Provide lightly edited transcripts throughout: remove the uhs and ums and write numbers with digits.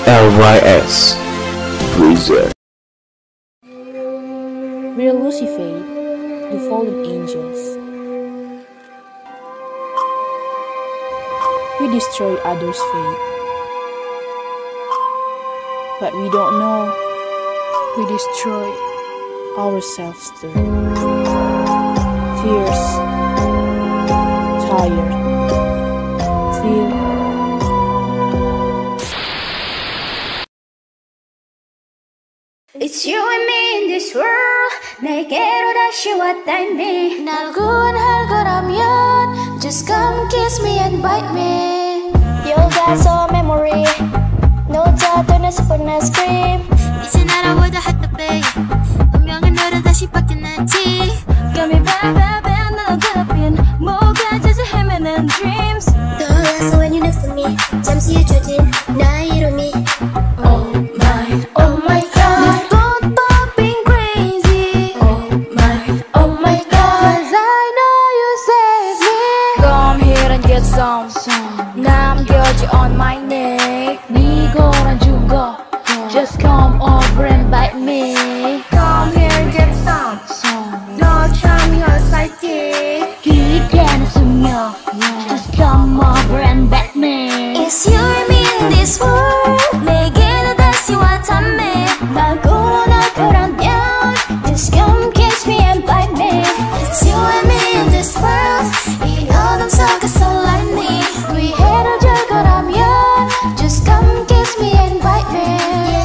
LYS present. We're LUCIFATE, the fallen angels. We destroy others' fate, but we don't know we destroy ourselves too. Fierce, tired, feel. It's you and me in this world. 내게로 다시 왔다니. 날 구원할 거라면 just come kiss me and bite me. You got so memory. No doubt on a super scream. 이제 날아보다 핫도베이. 운명은 너를 다시 바뀌었는지. Got me bad, bad, bad. 나도 괴롭힌 뭐가 되지 헤매는 dreams. 떠올랐어 when you next to me. 잠시 잊혀진 나의 이름이. Oh my, oh my God. 남겨지 on my neck. 네거란 죽어. Just come over and bite me. Come here and get some. 너 참이 헛살틱. 기계는 수명. Just come over and bite me. It's you and me in this world. 내게로 다시 왔다며. 날 구원할 거라면 just come kiss me and bite me. It's you and me in this world. 이 어둠 속에서 lightning. 위해를 줄 거라면 just come kiss me and bite me.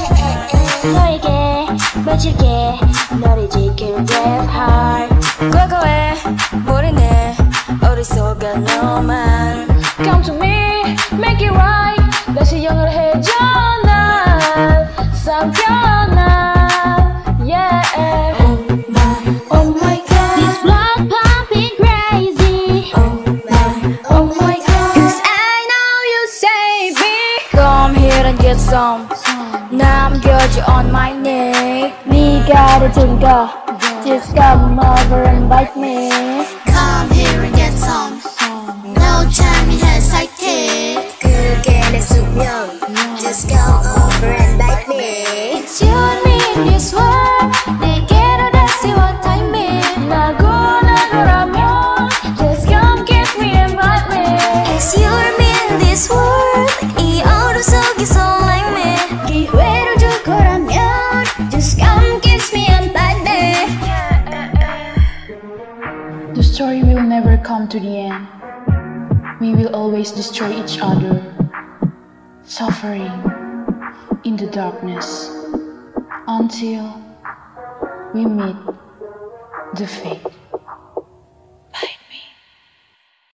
너에게 맺힐게 너를 지킬 rap heart. 과거에 모르네 어리석은 너만. Come to me, make it right. 다시 영어를 해줘 날 삼켜놔. Yeah. Oh my God. This blood pumping crazy. Oh my God. 'Cause I know you save me. Come here and get some. 남겨지 on my neck. 네가 를 즐겨. Just come over and bite me. Come here and get some. No time you had sighted. 그게 내 숙명. Just go over and bite me. It's you and me in this world. 내게로 다시 왔다며. 날 구원할 거라면 just come kiss me and bite me. It's you and me in this world. 이 어둠 속에서 like me. 기회를 줄 거라면 just come kiss me and bite me. The story will never come to the end. We will always destroy each other, suffering in the darkness until we meet the fate.